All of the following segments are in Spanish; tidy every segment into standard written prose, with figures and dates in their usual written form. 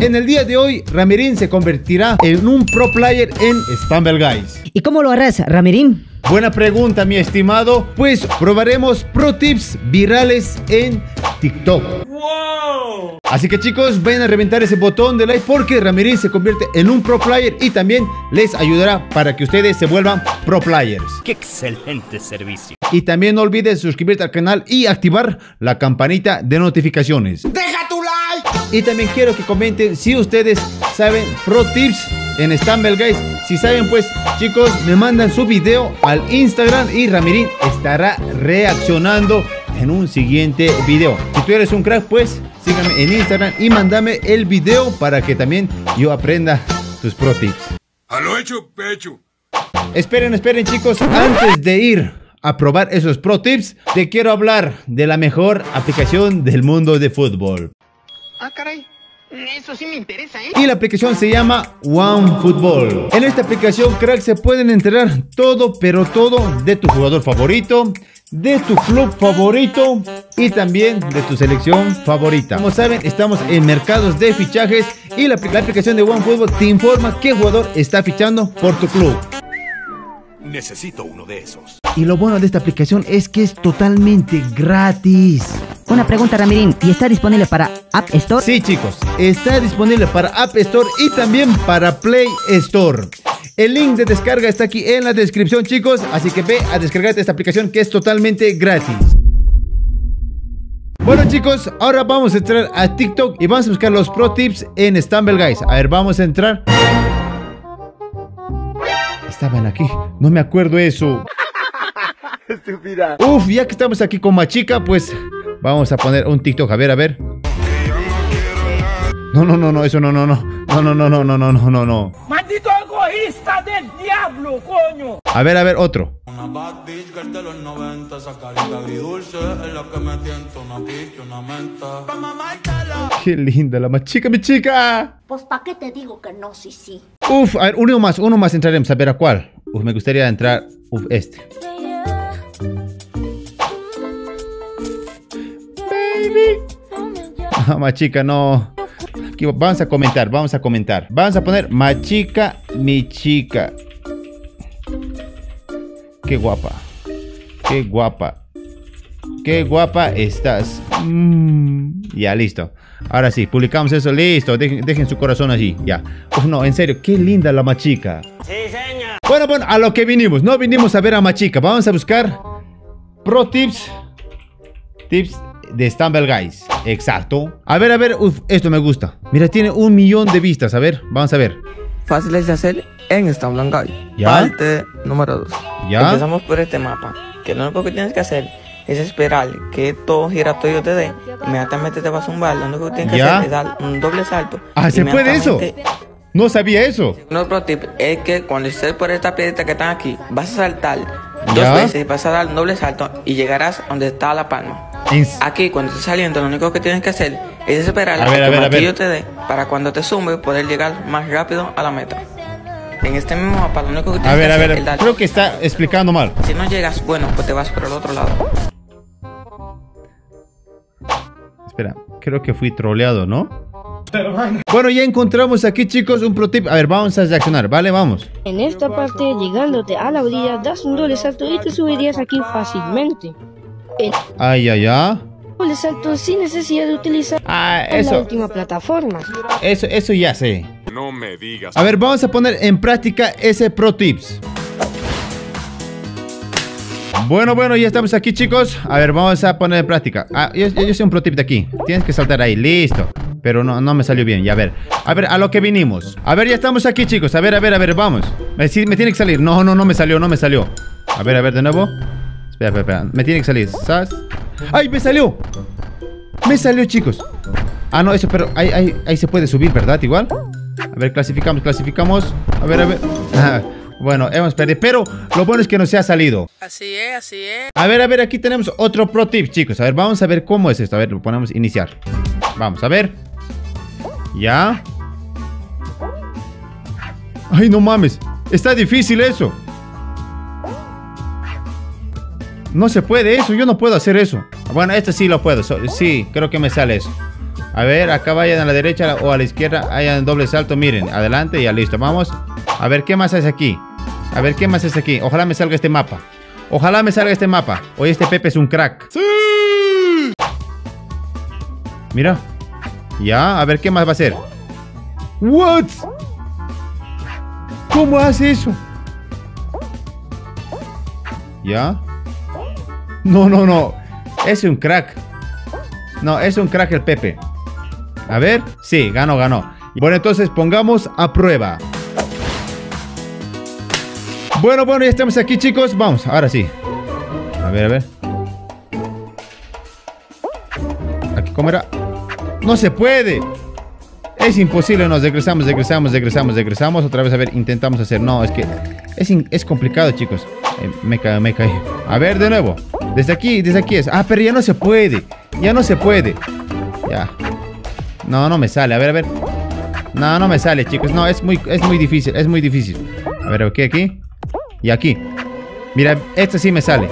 En el día de hoy, Ramirín se convertirá en un pro player en Stumble Guys. ¿Y cómo lo harás, Ramirín? Buena pregunta, mi estimado. Pues probaremos pro tips virales en TikTok. ¡Wow! Así que chicos, vayan a reventar ese botón de like porque Ramirín se convierte en un pro player y también les ayudará para que ustedes se vuelvan pro players. ¡Qué excelente servicio! Y también no olvides suscribirte al canal y activar la campanita de notificaciones. ¡Deja tu like! Y también quiero que comenten si ustedes saben pro tips en Stumble Guys. Si saben, pues chicos, me mandan su video al Instagram y Ramirín estará reaccionando en un siguiente video. Si tú eres un crack, pues síganme en Instagram y mándame el video para que también yo aprenda tus pro tips. A lo hecho, pecho. Esperen chicos, antes de ir a probar esos pro tips, te quiero hablar de la mejor aplicación del mundo de fútbol. Ah, caray. Eso sí me interesa, ¿eh? Y la aplicación se llama OneFootball. En esta aplicación, crack, se pueden enterar todo, pero todo de tu jugador favorito, de tu club favorito y también de tu selección favorita. Como saben, estamos en mercados de fichajes y la aplicación de OneFootball te informa qué jugador está fichando por tu club. Necesito uno de esos. Y lo bueno de esta aplicación es que es totalmente gratis. Una pregunta, Ramirín, ¿y está disponible para App Store? Sí, chicos, está disponible para App Store y también para Play Store. El link de descarga está aquí en la descripción, chicos, así que ve a descargarte esta aplicación que es totalmente gratis. Bueno, chicos, ahora vamos a entrar a TikTok y vamos a buscar los pro tips en Stumble Guys. A ver, vamos a entrar. Estaban aquí, no me acuerdo eso. Estúpida. Uf, ya que estamos aquí con Machica, pues vamos a poner un TikTok, a ver. No, eso no. No. ¡Maldito egoísta del diablo, coño! A ver, otro. Una bad bitch girl de los 90, esa carita agridulce es la que me tienta una pique, una menta. Pa' mamártela. Qué linda la Machica, mi chica. Pues ¿para qué te digo que no? Sí. Uf, a ver, uno más entraremos, a ver a cuál. Uf, me gustaría entrar, este. No, Machica, no. Aquí vamos a comentar. Vamos a poner Machica, mi chica. Qué guapa. Qué guapa estás. Ya, listo. Ahora sí, publicamos eso, listo. Dejen su corazón allí, ya. Uf, no, en serio, qué linda la Machica. Sí, señor. Bueno, a lo que vinimos. No vinimos a ver a Machica. Vamos a buscar pro tips. Tips de Stumble Guys. Exacto. A ver, uf, esto me gusta. Mira, tiene 1 millón de vistas. A ver, vamos a ver. Fáciles de hacer en Stumble Guys. ¿Ya? Parte número 2. ¿Ya? Empezamos por este mapa, que lo único que tienes que hacer es esperar que todo giratorio te dé. Inmediatamente te vas a zumbar. Lo único que tienes que hacer es dar un doble salto. Ah, ¿se puede eso? No sabía eso. Un pro tip es que cuando estés por esta piedrita que están aquí, vas a saltar ¿Ya? 2 veces y vas a dar un doble salto y llegarás donde está la palma. Aquí cuando estés saliendo, lo único que tienes que hacer es esperar a que el martillo te dé para cuando te zumbe poder llegar más rápido a la meta. En este mismo mapa lo único que tienes que hacer es dar. Creo que está explicando mal. Si no llegas, bueno, pues te vas por el otro lado. Espera, creo que fui troleado, ¿no? Bueno, ya encontramos aquí, chicos, un pro tip. A ver, vamos a reaccionar, ¿vale? Vamos. En esta parte, llegándote a la orilla, das un doble salto y te subirías aquí fácilmente. Ay. Doble salto sin necesidad de utilizar la última plataforma. Eso ya sé. No me digas. A ver, vamos a poner en práctica ese pro tips. Bueno, ya estamos aquí, chicos. A ver, vamos a poner en práctica. Yo sé un pro tip de aquí. Tienes que saltar ahí, listo. Pero no me salió bien, ya a ver, a lo que vinimos. A ver, ya estamos aquí, chicos. A ver, vamos. Me tiene que salir. No me salió. A ver, de nuevo. Espera. Me tiene que salir. ¿Sabes? ¡Ay, me salió! Me salió, chicos. Ah, no, eso, pero ahí se puede subir, ¿verdad? Igual. A ver, clasificamos. A ver. Bueno, hemos perdido, pero lo bueno es que no se ha salido. Así es. A ver, aquí tenemos otro pro tip, chicos. A ver, vamos a ver cómo es esto. A ver, lo ponemos iniciar. Vamos a ver. Ya. Ay, no mames. Está difícil eso. No se puede eso. Yo no puedo hacer eso. Bueno, este sí lo puedo. Sí, creo que me sale eso. A ver, acá vayan a la derecha o a la izquierda. Hayan doble salto, miren. Adelante y ya listo, vamos. A ver, ¿qué más hace aquí? A ver, ¿qué más hace aquí? Ojalá me salga este mapa. Ojalá me salga este mapa. Oye, este Pepe es un crack. ¡Sí! Mira. Ya, a ver, ¿qué más va a hacer? ¿What? ¿Cómo hace eso? ¿Ya? No, no, no. Es un crack. No, es un crack el Pepe. A ver. Sí, ganó, ganó. Bueno, entonces pongamos a prueba. Bueno, ya estamos aquí, chicos. Vamos, ahora sí. A ver, a ver. Aquí, ¿cómo era? No se puede. Es imposible. Nos regresamos. Otra vez, a ver, intentamos hacer. No, es que es complicado, chicos. Me caí. A ver, de nuevo. Desde aquí es. Ah, pero ya no se puede. Ya. No me sale. A ver. No me sale, chicos. No, es muy difícil. A ver, ok, aquí. Y aquí. Mira, este sí me sale.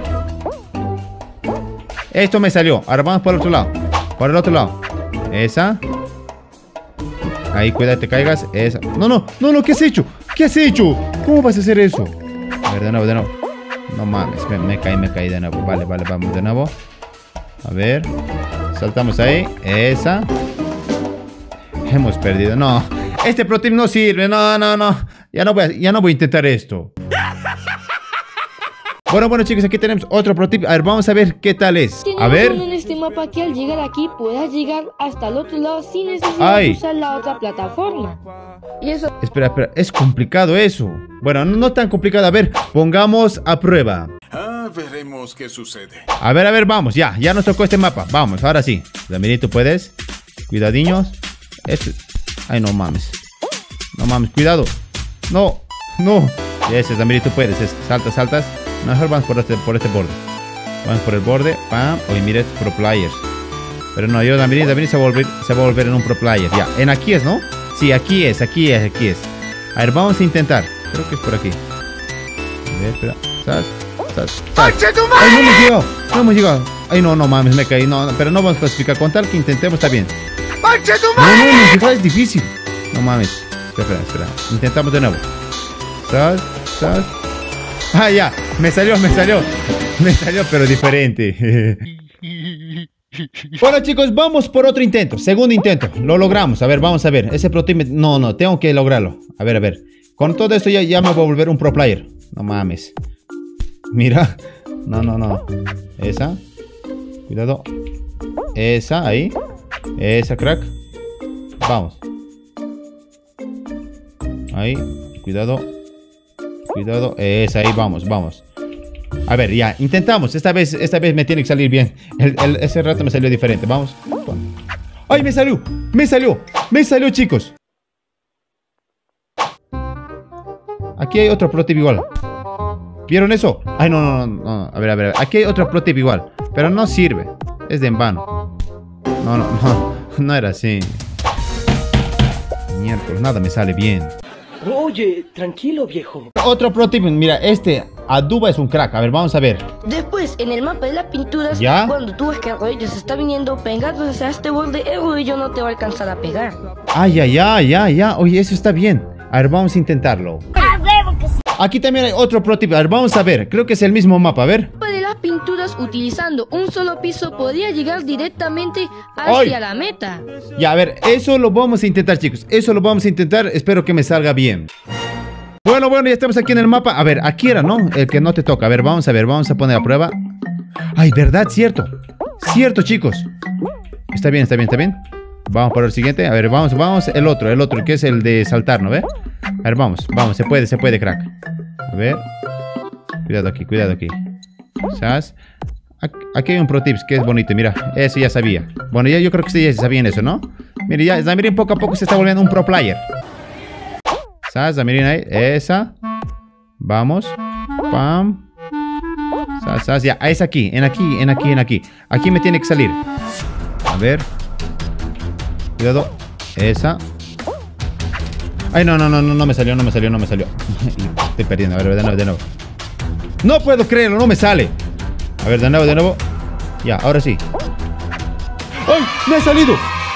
Esto me salió. Ahora vamos por el otro lado. Por el otro lado. Esa. Ahí, cuídate, te caigas. Esa. No, ¿qué has hecho? ¿Cómo vas a hacer eso? A ver, de nuevo. No mames, me caí de nuevo. Vale, vamos de nuevo. A ver. Saltamos ahí. Esa. Hemos perdido. No. Este pro tip no sirve. No. Ya no voy a intentar esto. Bueno, chicos, aquí tenemos otro pro tip. A ver, vamos a ver qué tal es. A ver. En este mapa que al llegar aquí puedas llegar hasta el otro lado sin necesidad de usar la otra plataforma. Y eso... Espera, es complicado eso. Bueno, no tan complicado. A ver, pongamos a prueba. Veremos qué sucede. A ver, vamos. Ya nos tocó este mapa. Vamos, ahora sí. Damirín, tú puedes. Cuidadiños. Ay, no mames. Cuidado. No. Ese, Damirín, tú puedes. Saltas. Mejor vamos por este borde. Vamos por el borde. Pam. Oye, mira estos pro players. Pero no, Damirín se va a volver en un pro player. Ya, en aquí es, ¿no? Sí, aquí es. A ver, vamos a intentar. Creo que es por aquí. A ver, espera. ¡Sas! ¡Ay, no hemos llegado! Ay, no mames, me caí. No, pero no vamos a clasificar. Con tal que intentemos, está bien. No, es difícil. No mames. Espera. Intentamos de nuevo. ¡Sas! Ah, ya. Me salió, pero diferente. Bueno, chicos, vamos por otro intento. Segundo intento. Lo logramos. A ver, vamos a ver. Ese pro team... No, tengo que lograrlo. A ver. Con todo esto ya me voy a volver un pro player. No mames. Mira. No. Esa. Cuidado. Esa, ahí. Esa, crack. Vamos. Ahí. Cuidado. Esa, ahí, vamos. A ver, ya. Intentamos. Esta vez me tiene que salir bien. Ese rato me salió diferente. Vamos. ¡Ay, me salió, chicos! Aquí hay otro pro tip igual. ¿Vieron eso? Ay, no. A ver. Aquí hay otro pro tip igual. Pero no sirve. Es de en vano. No era así. Miércoles, nada me sale bien. Oye, tranquilo, viejo. Otro pro tip, mira, Aduba es un crack. A ver, vamos a ver. Después, en el mapa de las pinturas, ¿ya? Cuando tú ves que el rodillo se está viniendo pegado hacia este borde, el rodillo no te va a alcanzar a pegar. Ya. Oye, eso está bien. A ver, vamos a intentarlo. Aquí también hay otro pro tip. A ver, vamos a ver. Creo que es el mismo mapa, a ver. De las pinturas, utilizando un solo piso, podría llegar directamente hacia la meta. Ya, a ver, eso lo vamos a intentar, chicos. Espero que me salga bien. Bueno, ya estamos aquí en el mapa. A ver, aquí era, ¿no? El que no te toca. A ver, vamos a poner a prueba. Ay, verdad, cierto, chicos. Está bien. Vamos por el siguiente. A ver, vamos. El otro, que es el de saltar, ¿no ve? A ver, vamos. Se puede, crack. A ver. Cuidado aquí. ¿Sabes? Aquí hay un pro tips que es bonito. Mira, eso ya sabía. Bueno, yo creo que ustedes ya sabían eso, ¿no? Mire, ya Zamirín poco a poco se está volviendo un pro player. ¿Sabes? Zamirín ahí. Esa. Vamos. Pam. ¿Sabes? Ya, es aquí. En aquí. Aquí me tiene que salir. A ver. Cuidado. Esa. Ay, no me salió. Estoy perdiendo. A ver, de nuevo. No puedo creerlo, no me sale. A ver, de nuevo. Ya, ahora sí. ¡Ay! ¡Me ha salido!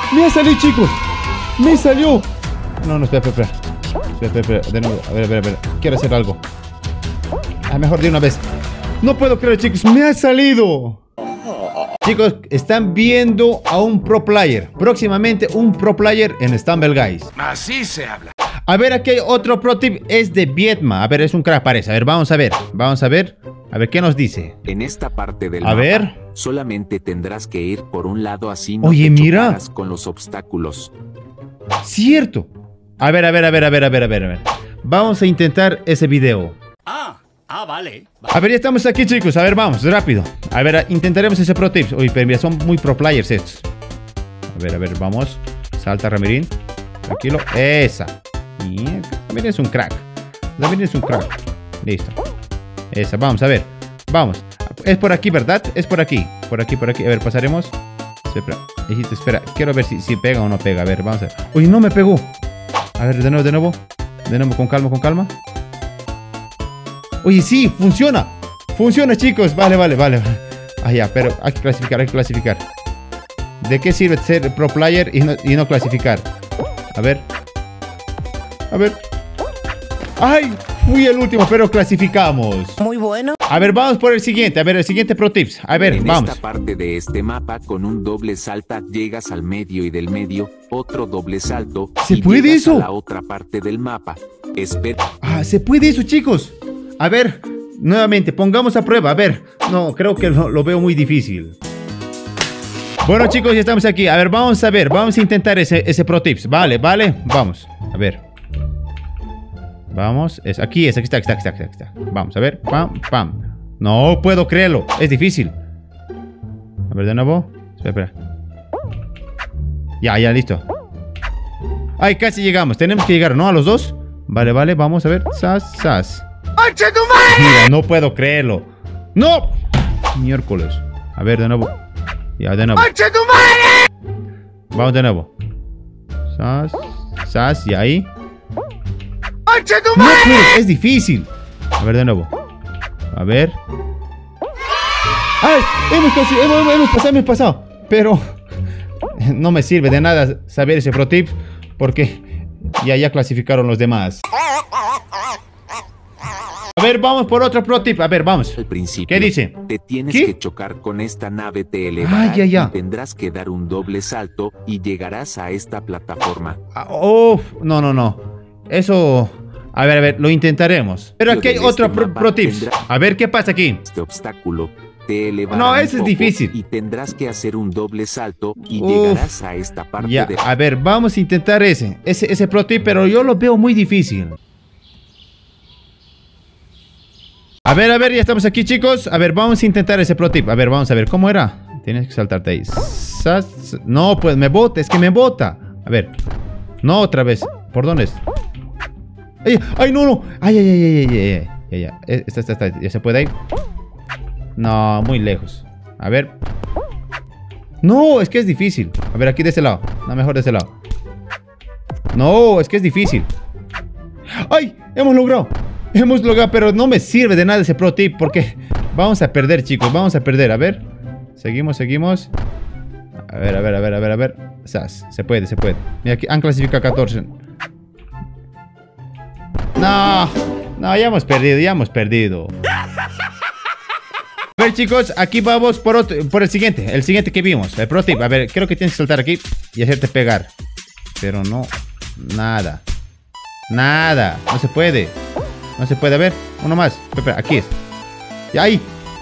Me ha salido, chicos. Me salió. No, espera. Espera. De nuevo. A ver. Quiero hacer algo. Mejor de una vez. No puedo creer, chicos. Me ha salido. Chicos, están viendo a un pro player. Próximamente un pro player en Stumble Guys. Así se habla. A ver, aquí hay otro pro tip. Es de Vietma. A ver, es un crack, parece. A ver, vamos a ver. A ver, ¿qué nos dice? En esta parte del mapa, solamente tendrás que ir por un lado, así no te chocarás con los obstáculos. Cierto. A ver. Vamos a intentar ese video. Vale. A ver, ya estamos aquí, chicos. A ver, vamos, rápido. A ver, intentaremos ese pro tips. Uy, pero mira, son muy pro players estos. A ver, vamos. Salta, Ramirín. Tranquilo. Esa. Ramirín es un crack. Listo. Esa, vamos, a ver. Vamos. Es por aquí, ¿verdad? Es por aquí. Por aquí. A ver, pasaremos. Espera. Quiero ver si pega o no pega. A ver, vamos a ver. Uy, no me pegó. A ver, de nuevo. Con calma. Oye, sí, funciona. Funciona, chicos. Vale. Ya, pero hay que clasificar. ¿De qué sirve ser pro player y no clasificar? A ver. ¡Ay! Fui el último, pero clasificamos. Muy bueno. A ver, vamos por el siguiente. A ver, el siguiente pro tips. A ver, vamos. En esta parte de este mapa, con un doble salta, llegas al medio y del medio, otro doble salto. ¿Se puede eso? A la otra parte del mapa. Espera. Se puede eso, chicos. A ver, nuevamente, pongamos a prueba. A ver, no, creo que lo veo muy difícil. Bueno, chicos, ya estamos aquí. A ver, vamos a intentar ese pro tips. Vale, vamos. A ver. Vamos, aquí está. Vamos, a ver, pam. No puedo creerlo, es difícil. A ver, de nuevo. Espera. Ya, listo. Ay, casi llegamos, tenemos que llegar, ¿no? A los dos. Vale, vamos a ver. Sas. Mira, no puedo creerlo. ¡No! Miércoles. A ver, de nuevo. Ya, de nuevo. Vamos de nuevo. Sas, y ahí. No, es difícil. A ver, de nuevo. A ver. ¡Ay! Hemos pasado. Pero no me sirve de nada saber ese pro tip, porque ya clasificaron los demás. A ver, vamos por otro pro tip. A ver, vamos. Al principio, ¿qué dice? Te tienes que chocar con esta nave, te elevará y tendrás que dar un doble salto y llegarás a esta plataforma. No. Eso... A ver, lo intentaremos. Pero aquí hay otro pro tips. A ver, ¿qué pasa aquí? Este obstáculo te elevará. No, ese es difícil. Y tendrás que hacer un doble salto y llegarás a esta parte ya, a ver, vamos a intentar ese pro tip, pero yo lo veo muy difícil. A ver, ya estamos aquí, chicos. A ver, vamos a intentar ese pro tip. A ver, vamos a ver, ¿cómo era? Tienes que saltarte ahí. No, pues me bota, es que me bota. A ver. No, otra vez. ¿Por dónde es? ¡Ay, no! ¡Ay! Ya. Está. ¿Ya se puede ir? No, muy lejos. A ver. No, es que es difícil. A ver, aquí de ese lado. No, mejor de ese lado. No, es que es difícil. ¡Ay! Hemos logrado, pero no me sirve de nada ese pro tip, porque vamos a perder, chicos. A ver. Seguimos. A ver. Se puede. Mira, aquí han clasificado 14. No, ya hemos perdido. A ver, chicos, aquí vamos por el siguiente que vimos, el pro tip. A ver, creo que tienes que saltar aquí y hacerte pegar. Pero no, nada, no se puede. A ver, uno más. Espera, aquí es. Y ahí.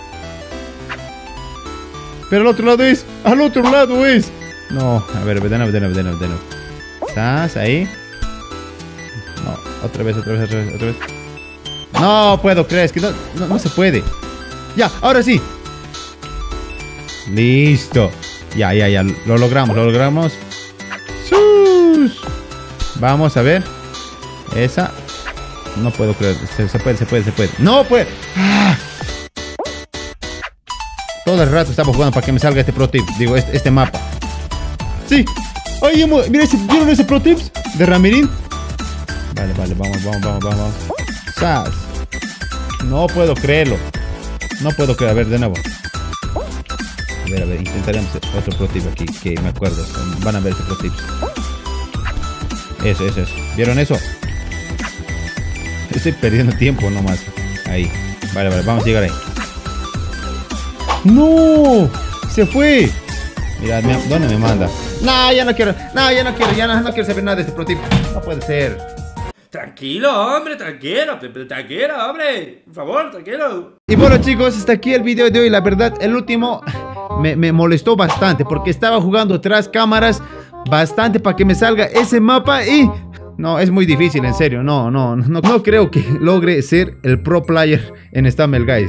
Pero al otro lado es. No, a ver, de nuevo. ¿Estás ahí? No, otra vez. No puedo creer, es que no se puede. Ya, ahora sí. Listo. Ya. Lo logramos. ¡Sus! Vamos a ver. Esa. No puedo creer. Se puede. ¡No puede! ¡Ah! Todo el rato estamos jugando para que me salga este pro tip. Digo, este mapa. ¡Sí! ¡Ay, mira, ¿vieron ese pro tips de Ramirín? Vale, vamos. ¡Sas! No puedo creerlo. A ver, de nuevo. A ver, intentaremos otro pro tip aquí, que me acuerdo. Van a ver ese pro tip. Eso. ¿Vieron eso? Estoy perdiendo tiempo nomás. Ahí. Vale, vamos a llegar ahí. ¡No! ¡Se fue! Mira, ¿dónde me manda? No, ya no quiero saber nada de este pro tip. No puede ser. Tranquilo, hombre, tranquilo, hombre. Por favor, tranquilo. Y bueno, chicos, hasta aquí el video de hoy. La verdad, el último me molestó bastante porque estaba jugando tras cámaras bastante para que me salga ese mapa y... No, es muy difícil, en serio. No creo que logre ser el pro player en Stumble Guys.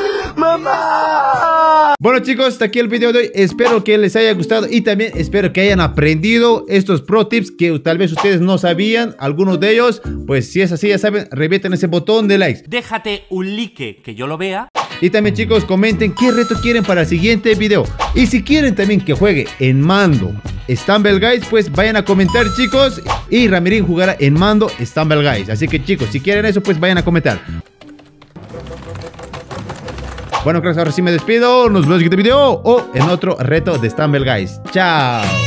¡Mamá! Bueno, chicos, hasta aquí el video de hoy. Espero que les haya gustado y también espero que hayan aprendido estos pro tips que tal vez ustedes no sabían. Algunos de ellos, pues si es así, ya saben, revienten ese botón de likes. Déjate un like que yo lo vea. Y también, chicos, comenten qué reto quieren para el siguiente video. Y si quieren también que juegue en mando Stumble Guys, pues vayan a comentar, chicos. Y Ramirín jugará en mando Stumble Guys. Así que, chicos, si quieren eso, pues vayan a comentar. Bueno, cracks, ahora sí me despido. Nos vemos en el siguiente video o en otro reto de Stumble Guys. Chao.